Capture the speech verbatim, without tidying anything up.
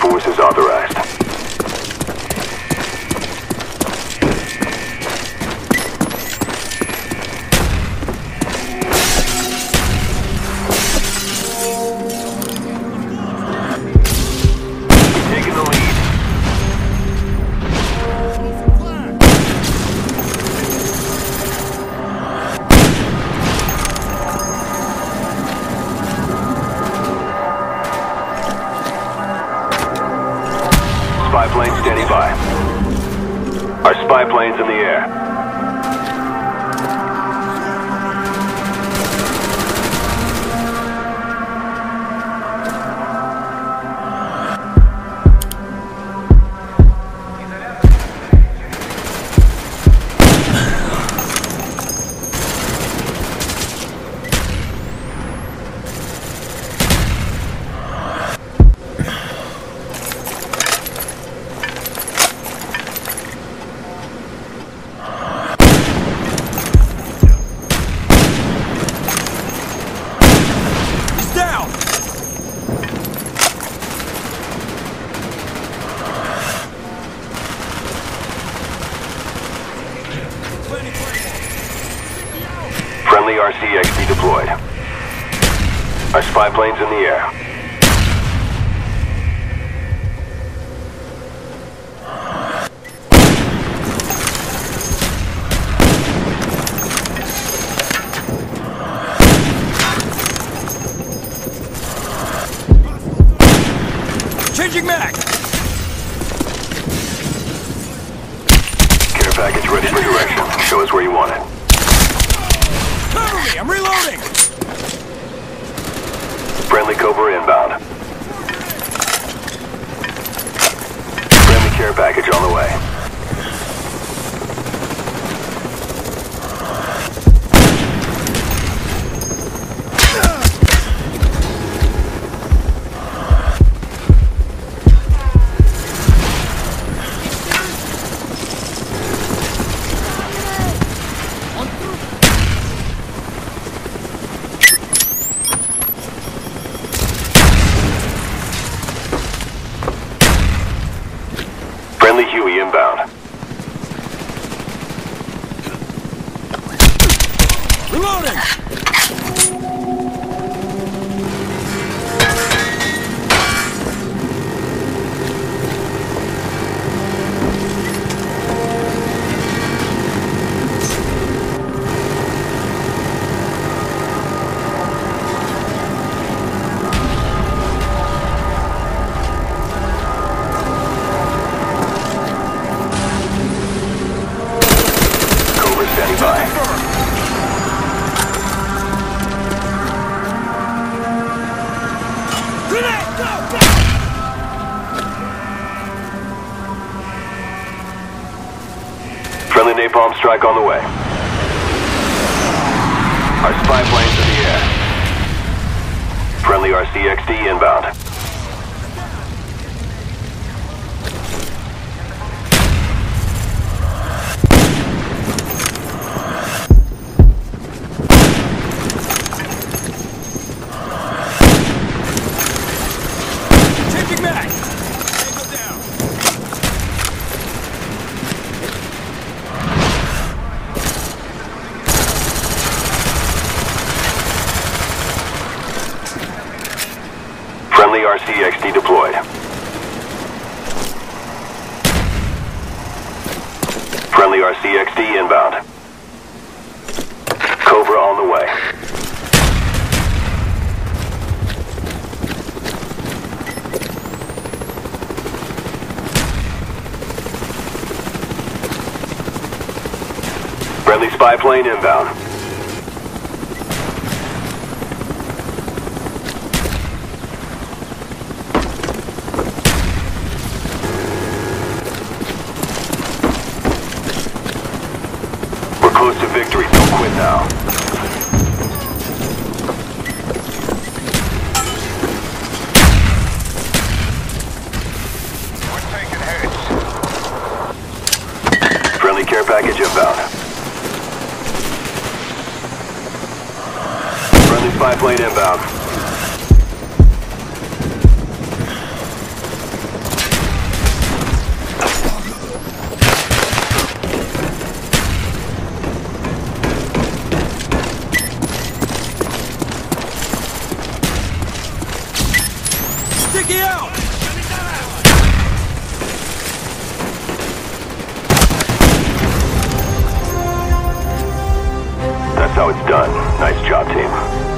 force is authorized. Spy plane standing by. Our spy plane's in the air. Friendly R C X D deployed. Our spy plane's in the air. Changing mag! Care package ready for direction. Show us where you want it. Cover me! I'm reloading! Friendly Cobra inbound. Friendly care package on the way. Friendly Huey inbound. Reloading! Standing by. Grenade! Go! Go! Friendly napalm strike on the way. Our spy plane's in the air. Friendly R C X D inbound. Changing mag! Tango down! Friendly R C X D deployed. Friendly R C X D inbound. Cobra on the way. Friendly spy plane inbound. We're close to victory. Don't quit now. We're taking hits. Friendly care package inbound. Friendly spy plane inbound. Tanky out! That's how it's done. Nice job, team.